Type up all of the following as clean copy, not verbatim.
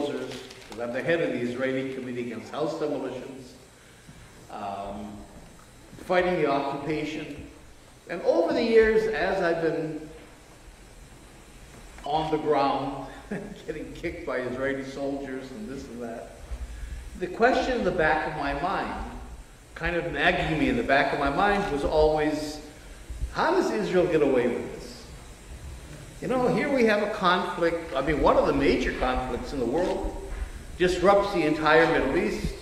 bulldozers, because I'm the head of the Israeli Committee Against House Demolitions, fighting the occupation. And over the years, as I've been on the ground, getting kicked by Israeli soldiers and this and that, the question in the back of my mind, kind of nagging me in the back of my mind, was always, how does Israel get away with this? You know, here we have a conflict, I mean, one of the major conflicts in the world, disrupts the entire Middle East.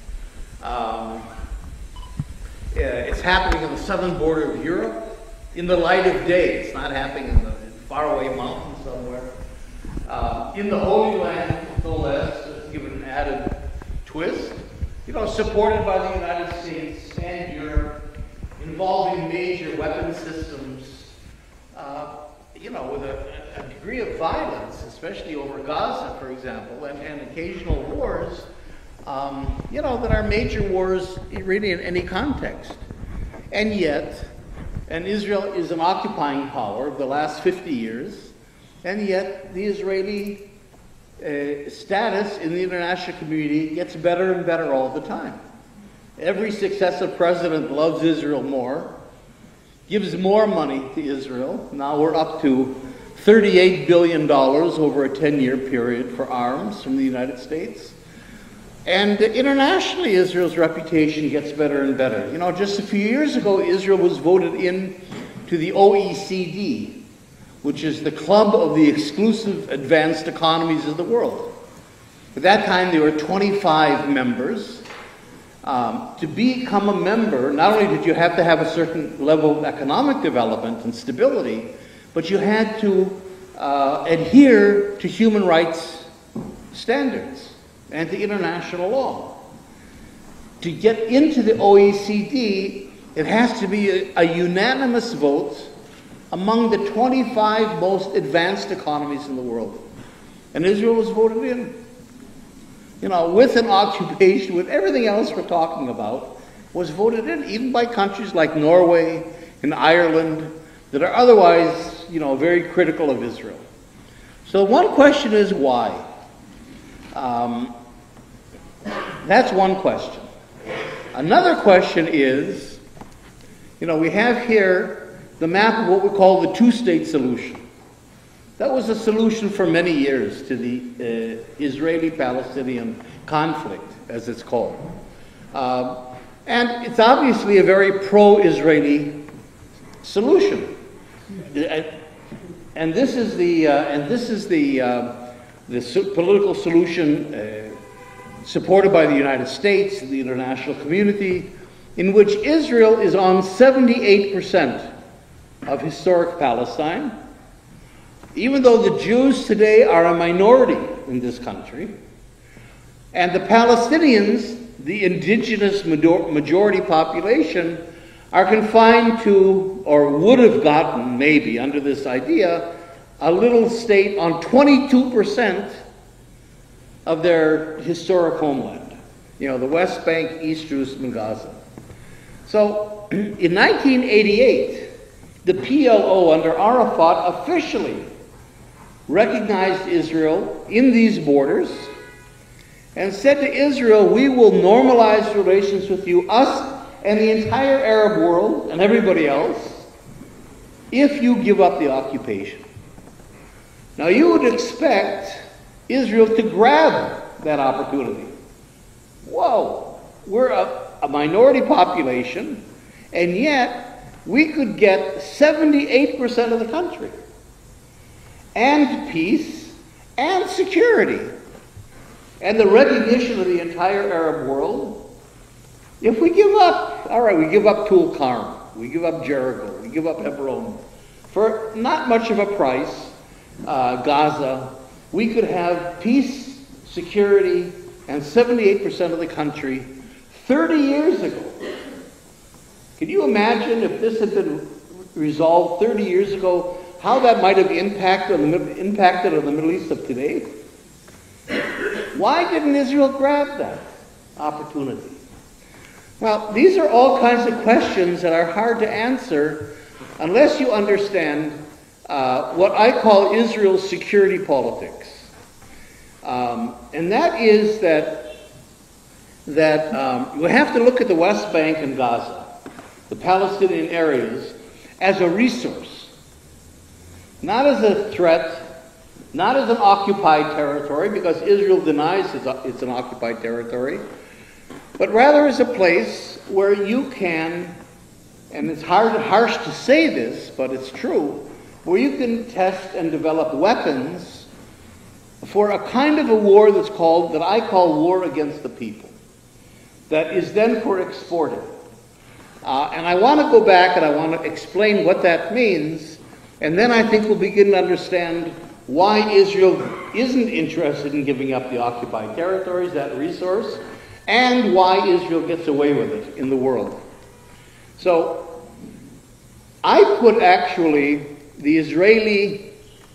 It's happening on the southern border of Europe, in the light of day. It's not happening in the faraway mountains somewhere. In the Holy Land, no less, to give it an added twist, you know, supported by the United States and Europe, involving major weapon systems, you know, with a degree of violence, especially over Gaza, for example, and occasional wars, you know, that are major wars really in any context. And yet, and Israel is an occupying power of the last 50 years, and yet the Israeli status in the international community gets better and better all the time. Every successive president loves Israel more, gives more money to Israel. Now we're up to $38 billion over a 10-year period for arms from the United States. And internationally, Israel's reputation gets better and better. You know, just a few years ago, Israel was voted in to the OECD, which is the club of the exclusive advanced economies of the world. At that time, there were 25 members. To become a member, not only did you have to have a certain level of economic development and stability, but you had to adhere to human rights standards and to international law. To get into the OECD, it has to be a unanimous vote among the 25 most advanced economies in the world. And Israel was voted in. You know, with an occupation, with everything else we're talking about, was voted in, even by countries like Norway and Ireland that are otherwise, you know, very critical of Israel. So one question is why? That's one question. Another question is, you know, we have here the map of what we call the two-state solution. That was a solution for many years to the Israeli-Palestinian conflict, as it's called. And it's obviously a very pro-Israeli solution. And this is the political solution supported by the United States, the international community, in which Israel is on 78% of historic Palestine, even though the Jews today are a minority in this country, and the Palestinians, the indigenous majority population, are confined to, or would have gotten, maybe, under this idea, a little state on 22% of their historic homeland. You know, the West Bank, East Jerusalem, and Gaza. So, in 1988, the PLO under Arafat officially recognized Israel in these borders and said to Israel, we will normalize relations with you, us and the entire Arab world and everybody else, if you give up the occupation. Now you would expect Israel to grab that opportunity. Whoa, we're a minority population, and yet we could get 78% of the country, and peace, and security, and the recognition of the entire Arab world. If we give up, all right, we give up Tulkarm, we give up Jericho, we give up Hebron, for not much of a price, Gaza, we could have peace, security, and 78% of the country 30 years ago. Can you imagine if this had been resolved 30 years ago, how that might have impacted on the Middle East of today? Why didn't Israel grab that opportunity? Well, these are all kinds of questions that are hard to answer unless you understand what I call Israel's security politics. And that is that we have to look at the West Bank and Gaza, the Palestinian areas, as a resource, not as a threat, not as an occupied territory, because Israel denies it's an occupied territory, but rather as a place where you can, and it's harsh to say this, but it's true, where you can test and develop weapons for a kind of a war that I call war against the people, that is then for exporting. And I want to go back and I want to explain what that means, and then I think we'll begin to understand why Israel isn't interested in giving up the occupied territories, that resource, and why Israel gets away with it in the world. So I put actually the Israeli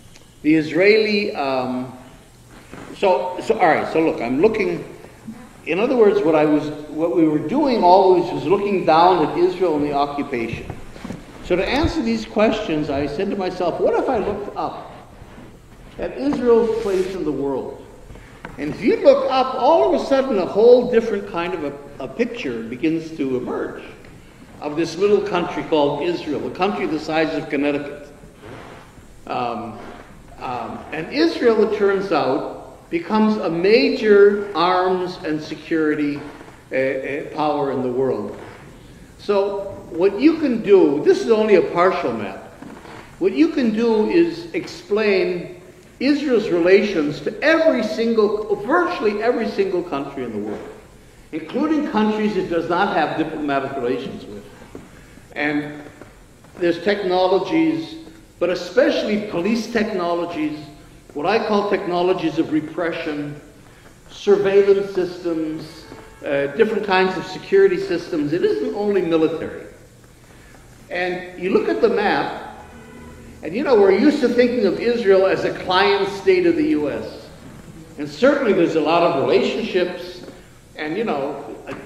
all right, so look, I'm looking, in other words, what we were doing always was looking down at Israel and the occupation. So to answer these questions, I said to myself, what if I looked up at Israel's place in the world? And if you look up, all of a sudden a whole different kind of a picture begins to emerge of this little country called Israel, a country the size of Connecticut. And Israel, it turns out, becomes a major arms and security power in the world. So what you can do, this is only a partial map, what you can do is explain Israel's relations to virtually every single country in the world, including countries it does not have diplomatic relations with. And there's technologies, but especially police technologies, what I call technologies of repression, surveillance systems, different kinds of security systems. It isn't only military. And you look at the map, and you know, we're used to thinking of Israel as a client state of the U.S. And certainly there's a lot of relationships, and you know,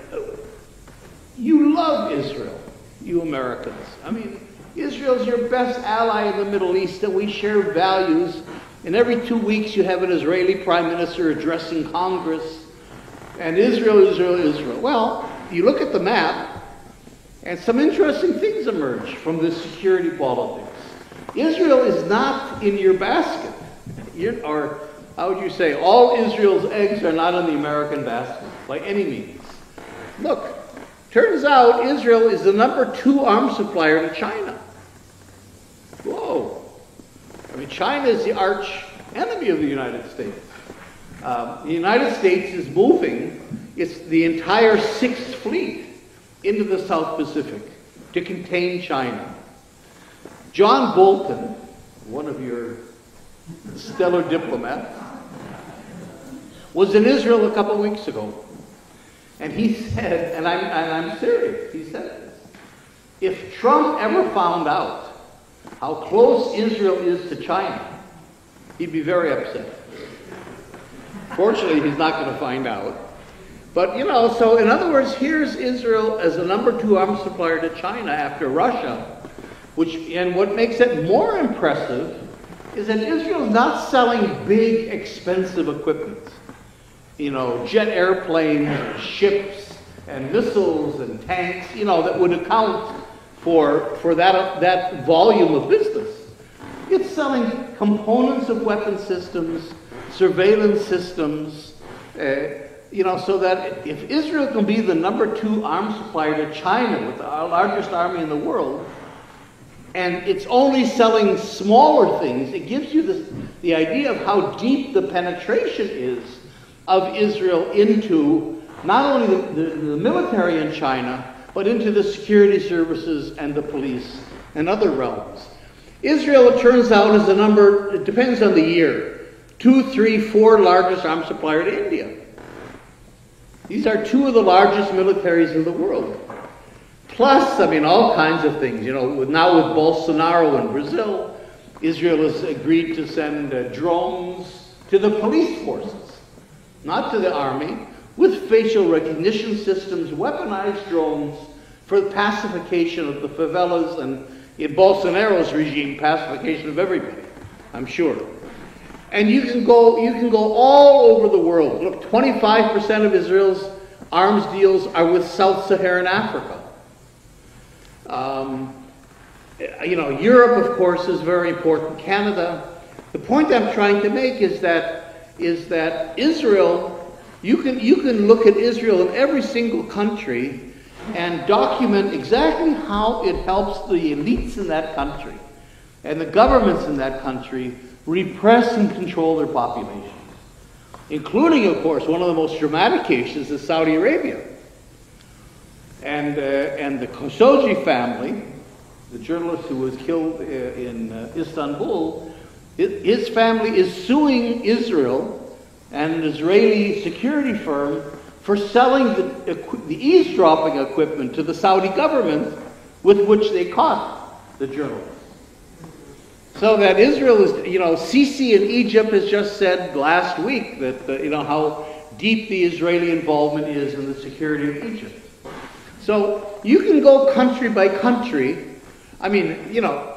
you love Israel, you Americans. I mean, Israel's your best ally in the Middle East, and we share values. And every 2 weeks you have an Israeli prime minister addressing Congress, and Israel, Israel, Israel. Well, you look at the map, and some interesting things emerge from this security politics. Israel is not in your basket. Or, how would you say, all Israel's eggs are not in the American basket, by any means. Look, turns out Israel is the #2 arms supplier to China. Whoa. I mean, China is the arch enemy of the United States. The United States is moving the entire 6th Fleet into the South Pacific to contain China. John Bolton, one of your stellar diplomats, was in Israel a couple weeks ago. And he said, and I'm serious, he said this, if Trump ever found out how close Israel is to China, he'd be very upset. Fortunately, he's not going to find out. But, you know, so in other words, here's Israel as the #2 arms supplier to China after Russia, and what makes it more impressive is that Israel is not selling big, expensive equipment. You know, jet airplanes, and ships, and missiles, and tanks, you know, that would account for that volume of business. It's selling components of weapon systems, surveillance systems, you know, so that if Israel can be the #2 arms supplier to China with the largest army in the world, and it's only selling smaller things, it gives you the idea of how deep the penetration is of Israel into not only the military in China, but into the security services and the police and other realms. Israel, it turns out, is it depends on the year, 2, 3, 4 largest arms supplier to India. These are 2 of the largest militaries in the world. Plus, I mean, all kinds of things. You know, now with Bolsonaro in Brazil, Israel has agreed to send drones to the police forces, not to the army, with facial recognition systems, weaponized drones for the pacification of the favelas, and in Bolsonaro's regime, pacification of everybody, I'm sure. And you can go all over the world. Look, 25% of Israel's arms deals are with Sub-Saharan Africa. You know, Europe, of course, is very important. Canada. The point I'm trying to make is that Israel, you can look at Israel in every single country and document exactly how it helps the elites in that country and the governments in that country repress and control their populations, including, of course, one of the most dramatic cases is Saudi Arabia. And the Khashoggi family, the journalist who was killed in Istanbul, his family is suing Israel and an Israeli security firm for selling the eavesdropping equipment to the Saudi government with which they caught the journalist. So that Israel is, you know, Sisi in Egypt has just said last week that, you know, how deep the Israeli involvement is in the security of Egypt. So you can go country by country. I mean, you know,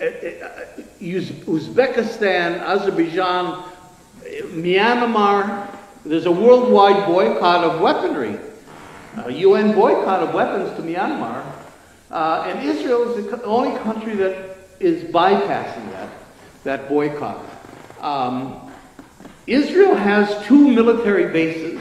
Uzbekistan, Azerbaijan, Myanmar, there's a worldwide boycott of weaponry, a UN boycott of weapons to Myanmar. And Israel is the only country that is bypassing that boycott. Israel has 2 military bases,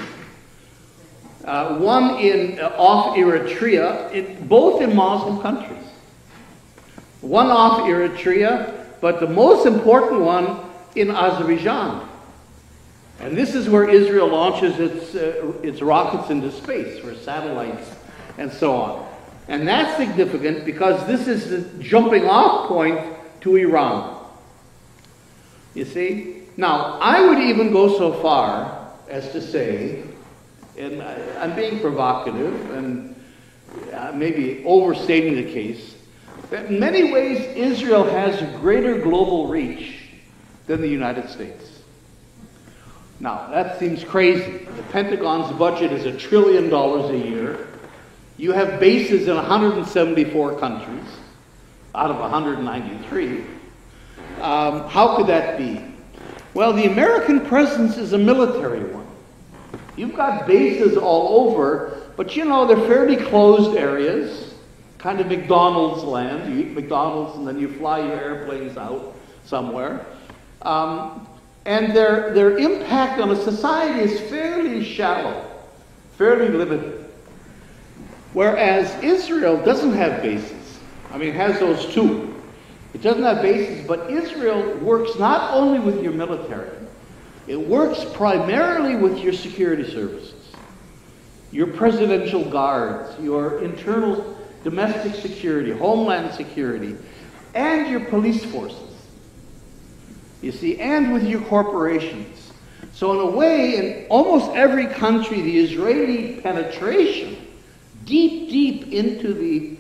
one off Eritrea, both in Muslim countries. One off Eritrea, but the most important one in Azerbaijan. And this is where Israel launches its rockets into space, for satellites and so on. And that's significant because this is the jumping off point to Iran. You see? Now, I would even go so far as to say, and I'm being provocative and maybe overstating the case, that in many ways Israel has a greater global reach than the United States. Now, that seems crazy. The Pentagon's budget is $1 trillion a year. You have bases in 174 countries out of 193. How could that be? Well, the American presence is a military one. You've got bases all over, but you know, they're fairly closed areas, kind of McDonald's land. You eat McDonald's and then you fly your airplanes out somewhere. And their impact on a society is fairly shallow, fairly limited. Whereas Israel doesn't have bases. I mean, it has those 2. It doesn't have bases, but Israel works not only with your military, it works primarily with your security services, your presidential guards, your internal domestic security, homeland security, and your police forces. You see, and with your corporations. So in a way, in almost every country, the Israeli penetration deep into the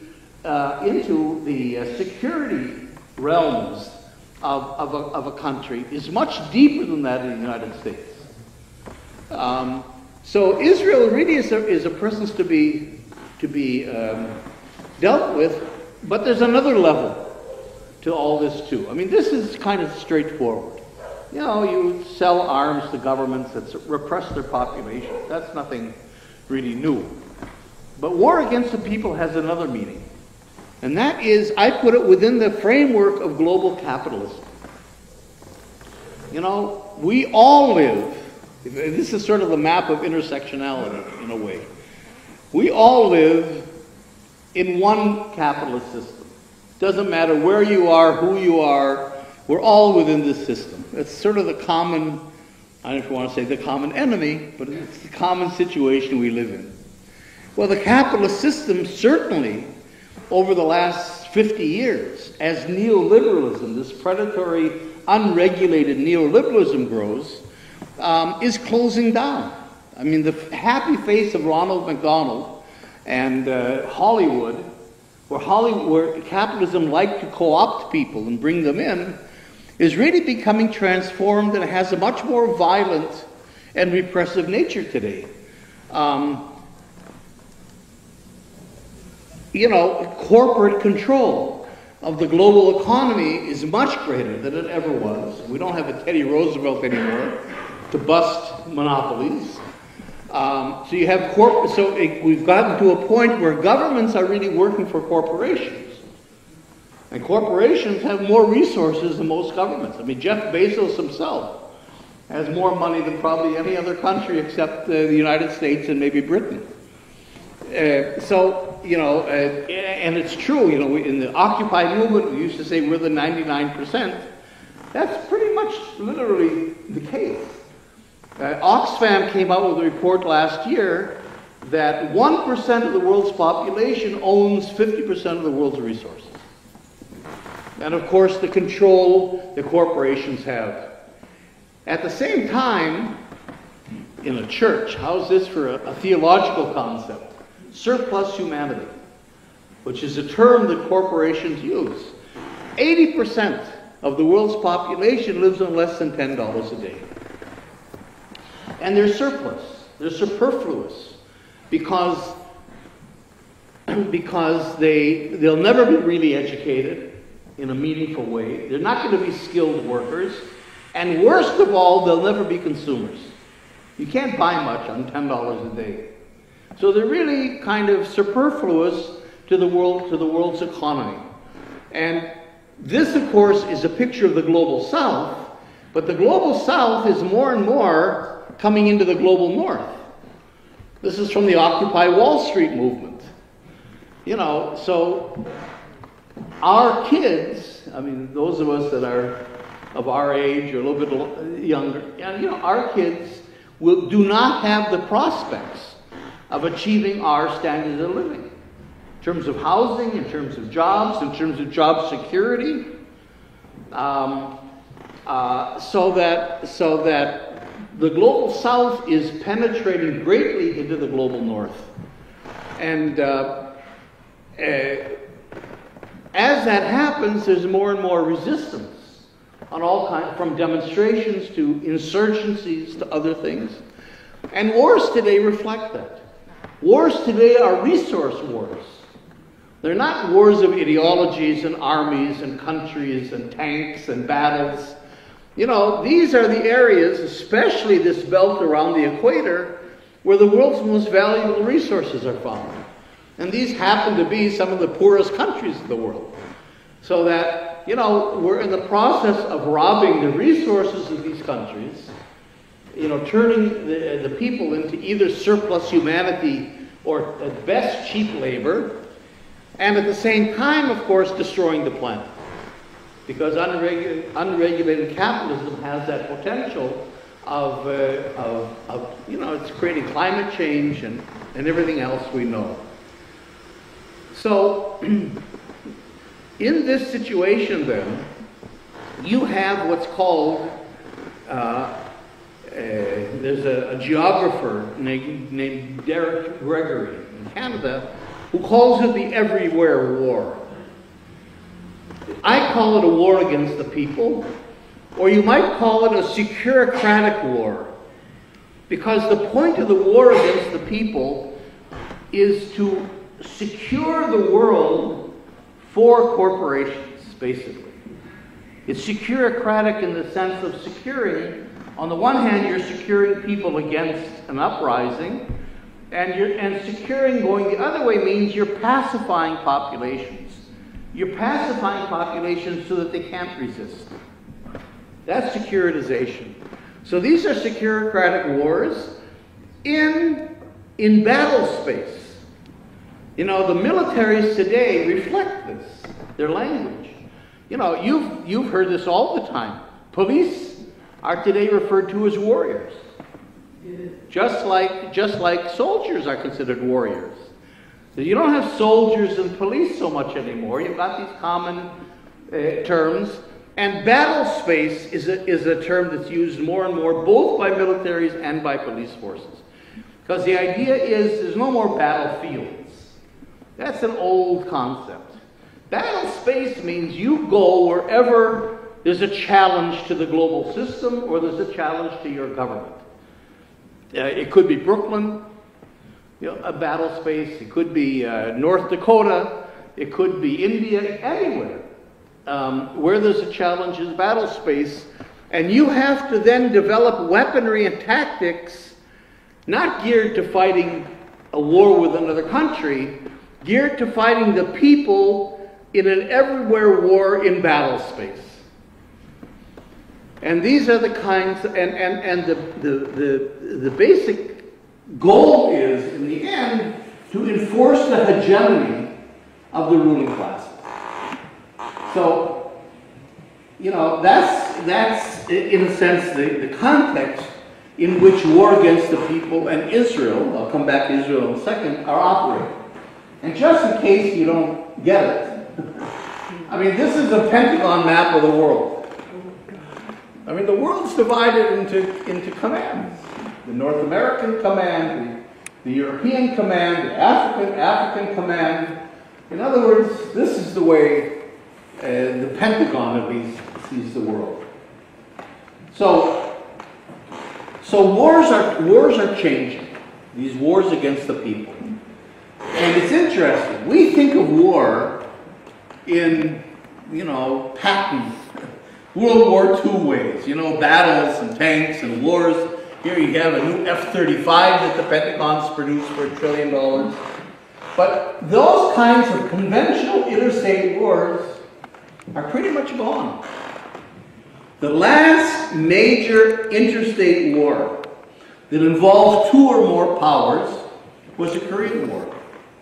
security realms of a country is much deeper than that in the United States. So Israel really is a presence to be dealt with, but there's another level to all this too. I mean, this is kind of straightforward. You know, you sell arms to governments that repress their population. That's nothing really new. But war against the people has another meaning. And that is, I put it within the framework of global capitalism. You know, we all live, this is sort of the map of intersectionality in a way. We all live in one capitalist system. Doesn't matter where you are, who you are, we're all within this system. It's sort of the common, I don't know if you want to say the common enemy, but it's the common situation we live in. Well, the capitalist system certainly, over the last 50 years, as neoliberalism, this predatory, unregulated neoliberalism grows, is closing down. I mean, the happy face of Ronald McDonald and Hollywood, where capitalism liked to co-opt people and bring them in, is really becoming transformed and has a much more violent and repressive nature today. You know, corporate control. of the global economy is much greater than it ever was. We don't have a Teddy Roosevelt anymore to bust monopolies. We've gotten to a point where governments are really working for corporations. And corporations have more resources than most governments. I mean, Jeff Bezos himself has more money than probably any other country except the United States and maybe Britain. And it's true, in the Occupy movement, we used to say we're the 99%. That's pretty much literally the case. Oxfam came out with a report last year that 1% of the world's population owns 50% of the world's resources. And of course, the control the corporations have. At the same time, in a church, how's this for a theological concept? Surplus humanity, which is a term that corporations use. 80% of the world's population lives on less than $10 a day. And they're surplus, they're superfluous, because they'll never be really educated in a meaningful way. They're not going to be skilled workers. And worst of all, they'll never be consumers. You can't buy much on $10 a day. So they're really kind of superfluous to the world's economy. And this, of course, is a picture of the global south, but the global south is more and more coming into the global north. This is from the Occupy Wall Street movement. So our kids, I mean, those of us that are of our age or a little bit younger, our kids do not have the prospects of achieving our standards of living. In terms of housing, in terms of jobs, in terms of job security, so that the global south is penetrating greatly into the global north. And as that happens, there's more and more resistance on all kinds, from demonstrations to insurgencies to other things. And wars today reflect that. Wars today are resource wars. They're not wars of ideologies and armies and countries and tanks and battles. These are the areas, especially this belt around the equator, where the world's most valuable resources are found. And these happen to be some of the poorest countries of the world. So that, we're in the process of robbing the resources of these countries, turning the people into either surplus humanity or at best cheap labor, and at the same time, of course, destroying the planet. Because unregulated capitalism has that potential of it's creating climate change and everything else we know. So, in this situation then, you have what's called, there's a geographer named Derek Gregory in Canada who calls it the everywhere war. I call it a war against the people, or you might call it a securocratic war, because the point of the war against the people is to secure the world for corporations, basically. It's securocratic in the sense of securing, on the one hand, you're securing people against an uprising, and securing going the other way means you're pacifying populations. You're pacifying populations so that they can't resist. That's securitization. So these are securocratic wars in battle space. The militaries today reflect this, their language. You've heard this all the time. Police are today referred to as warriors. Just like soldiers are considered warriors. You don't have soldiers and police so much anymore. You've got these common terms. And battle space is a term that's used more and more, both by militaries and by police forces. Because the idea is there's no more battlefields. That's an old concept. Battle space means you go wherever there's a challenge to the global system or there's a challenge to your government. It could be Brooklyn, a battle space. It could be North Dakota. It could be India, anywhere. where there's a challenge is battle space, and you have to then develop weaponry and tactics not geared to fighting a war with another country, geared to fighting the people in an everywhere war in battle space. And these are the kinds, and the basic goal is, in the end, to enforce the hegemony of the ruling classes. So, you know, that's in a sense the context in which war against the people and Israel, I'll come back to Israel in a second, are operating. And just in case you don't get it, I mean, this is a Pentagon map of the world. I mean, the world's divided into commands. The North American command, the European command, the African command. In other words, this is the way the Pentagon at least sees the world. So wars are changing. These wars against the people. And it's interesting. We think of war in, you know, patent World War II ways. You know, battles and tanks and wars. Here you have a new F-35 that the Pentagon's produced for $1 trillion. But those kinds of conventional interstate wars are pretty much gone. The last major interstate war that involved 2 or more powers was the Korean War.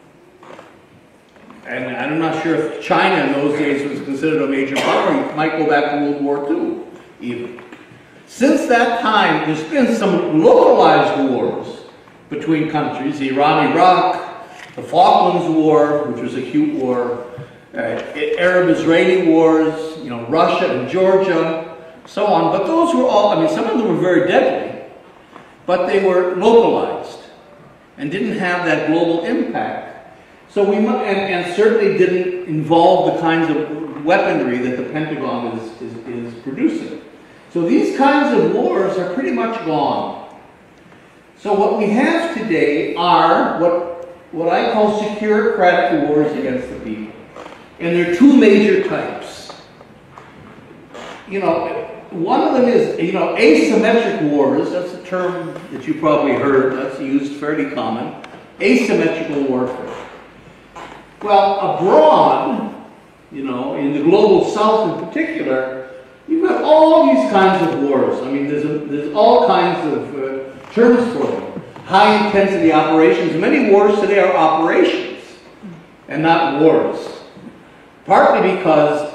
And I'm not sure if China in those days was considered a major power. You might go back to World War II, even. Since that time, there's been some localized wars between countries. Iran-Iraq, the Falklands War, which was a cute war, Arab-Israeli wars, you know, Russia and Georgia, so on. But those were all, I mean, some of them were very deadly, but they were localized and didn't have that global impact. So and certainly didn't involve the kinds of weaponry that the Pentagon is producing. So these kinds of wars are pretty much gone. So what we have today are what I call securocratic wars against the people. And there are 2 major types. You know, one of them is, you know, asymmetric wars. That's a term that you probably heard. That's used fairly common. Asymmetrical warfare. Well, abroad, you know, in the global south in particular, you've got all these kinds of wars. I mean, there's all kinds of terms for them. High-intensity operations. Many wars today are operations and not wars. Partly because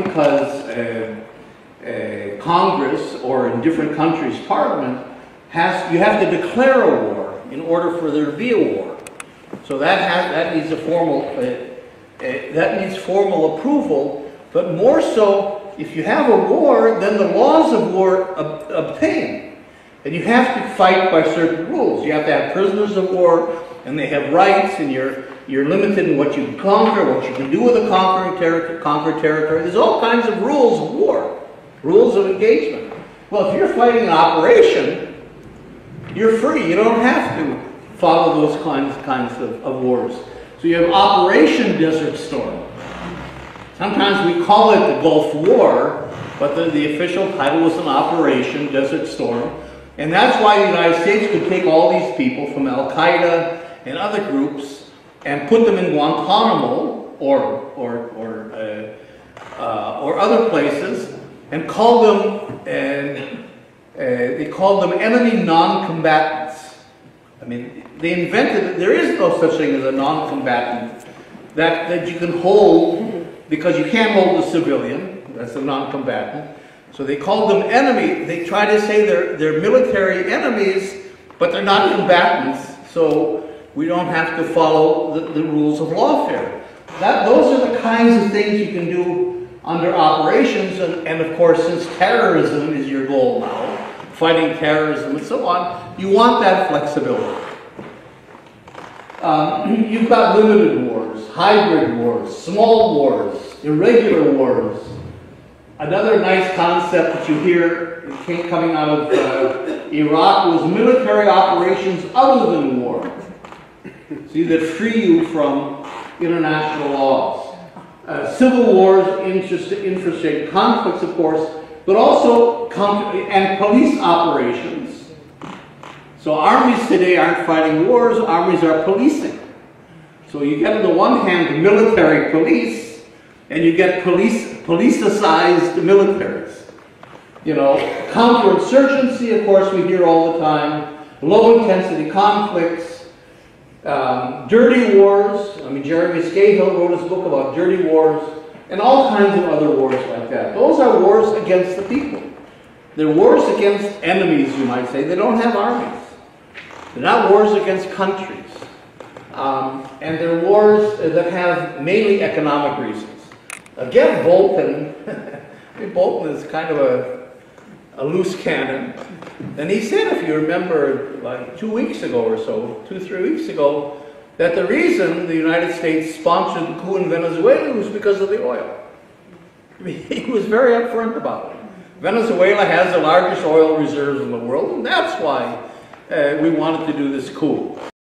Congress, or in different countries, Parliament, you have to declare a war in order for there to be a war. So that needs formal approval. But more so, if you have a war, then the laws of war obtain, and you have to fight by certain rules. You have to have prisoners of war, and they have rights, and you're limited in what you can conquer, what you can do with a conquered territory. There's all kinds of rules of war, rules of engagement. Well, if you're fighting an operation, you're free. You don't have to follow those kinds of wars. So you have Operation Desert Storm. Sometimes we call it the Gulf War, but the official title was an Operation Desert Storm. And that's why the United States could take all these people from Al-Qaeda and other groups and put them in Guantanamo or other places and call them, they called them enemy non-combatants. I mean, they invented, there is no such thing as a non-combatant that you can hold, because you can't hold a civilian, that's a non-combatant. So they called them enemy. They try to say they're military enemies, but they're not combatants, so we don't have to follow the rules of lawfare. Those are the kinds of things you can do under operations, and of course, since terrorism is your goal now, fighting terrorism and so on, you want that flexibility. You've got limited wars, hybrid wars, small wars, irregular wars. Another nice concept that you hear coming out of Iraq was military operations other than war. See, that free you from international laws. civil wars, interstate conflicts, of course, but also and police operations. So armies today aren't fighting wars, armies are policing. So you get on the one hand military police, and you get politicized militaries. You know, counterinsurgency, of course, we hear all the time, low-intensity conflicts, dirty wars. I mean, Jeremy Scahill wrote his book about dirty wars, and all kinds of other wars like that. Those are wars against the people. They're wars against enemies, you might say. They don't have armies. They're not wars against countries. And they're wars that have mainly economic reasons. Again, Bolton, Bolton is kind of a loose cannon. And he said, if you remember, like 2 weeks ago or so, 2-3 weeks ago, that the reason the United States sponsored the coup in Venezuela was because of the oil. I mean, he was very upfront about it. Venezuela has the largest oil reserves in the world, and that's why we wanted to do this coup.